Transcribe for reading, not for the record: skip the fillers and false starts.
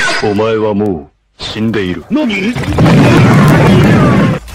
お前はもう死んでいる。 何？